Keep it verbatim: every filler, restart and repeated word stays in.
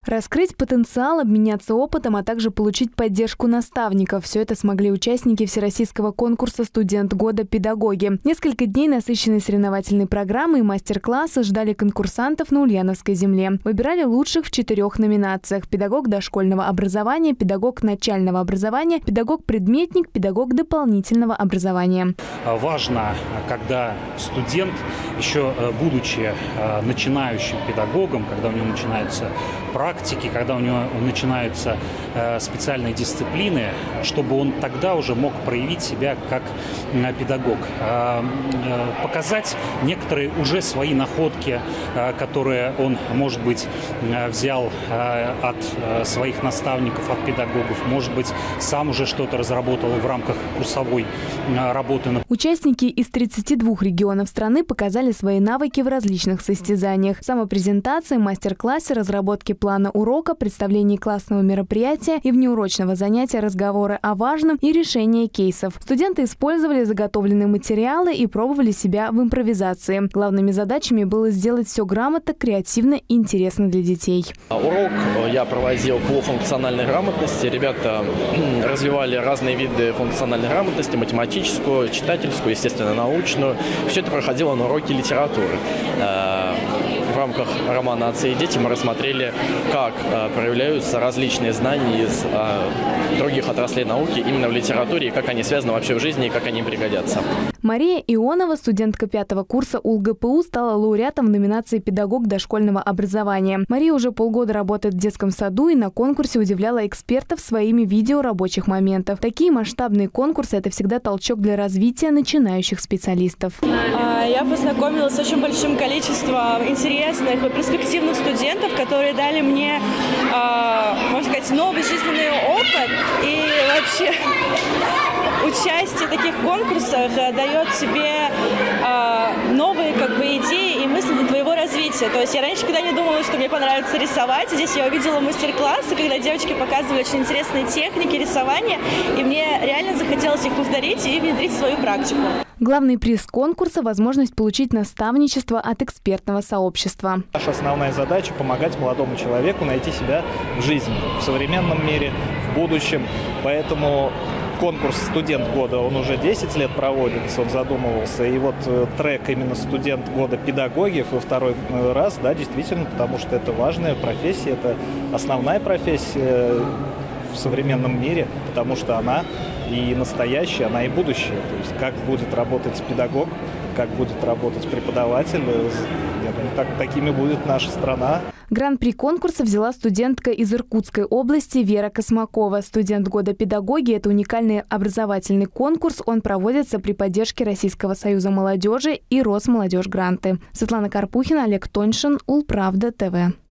Раскрыть потенциал, обменяться опытом, а также получить поддержку наставников. Все это смогли участники всероссийского конкурса «Студент года. Педагоги». Несколько дней насыщенной соревновательной программы и мастер-классы ждали конкурсантов на Ульяновской земле. Выбирали лучших в четырех номинациях: педагог дошкольного образования, педагог начального образования, педагог-предметник, педагог дополнительного образования. Важно, когда студент, еще будучи начинающим педагогом, когда у него начинаются практики, когда у него начинаются специальные дисциплины, чтобы он тогда уже мог проявить себя как педагог, показать некоторые уже свои находки, которые он, может быть, взял от своих наставников, от педагогов, может быть, сам уже что-то разработал в рамках курсовой работы. Участники из тридцати двух регионов страны показали свои навыки в различных состязаниях: самопрезентации, мастер-классе, разработке плана урока, представлении классного мероприятия и внеурочного занятия, разговоры о важном и решение кейсов. Студенты использовали заготовленные материалы и пробовали себя в импровизации. Главными задачами было сделать все грамотно, креативно и интересно для детей. Урок я проводил по функциональной грамотности. Ребята развивали разные виды функциональной грамотности: математическую, читательскую, естественно, научную. Все это проходило на уроке литературы. В рамках романа «Отцы и дети» мы рассмотрели, как проявляются различные знания из других отраслей науки именно в литературе, и как они связаны вообще в жизни, и как они пригодятся. Мария Ионова, студентка пятого курса УлГПУ, стала лауреатом в номинации «Педагог дошкольного образования». Мария уже полгода работает в детском саду и на конкурсе удивляла экспертов своими видео рабочих моментов. Такие масштабные конкурсы – это всегда толчок для развития начинающих специалистов. Я познакомилась с очень большим количеством интересных и перспективных студентов, которые дали мне, можно сказать, новый жизненный опыт. И вообще участие в таких конкурсах дает тебе новые как бы идеи и мысли для твоего развития. То есть я раньше никогда не думала, что мне понравится рисовать. Здесь я увидела мастер-классы, когда девочки показывали очень интересные техники рисования, и мне реально захотелось их повторить и внедрить в свою практику. Главный приз конкурса – возможность получить наставничество от экспертного сообщества. Наша основная задача – помогать молодому человеку найти себя в жизни, в современном мире, в будущем. Поэтому конкурс «Студент года», он уже десять лет проводится, он задумывался. И вот трек именно «Студент года. Педагоги» во второй раз, да, действительно, потому что это важная профессия, это основная профессия в современном мире, потому что она и настоящее, она и будущее. То есть как будет работать педагог, как будет работать преподаватель, я думаю, так, такими будет наша страна. Гран-при конкурса взяла студентка из Иркутской области Вера Космакова. «Студент года педагоги» – это уникальный образовательный конкурс. Он проводится при поддержке Российского союза молодежи и Росмолодежгранты. Светлана Карпухина, Олег Тоньшин, Улправда ТВ.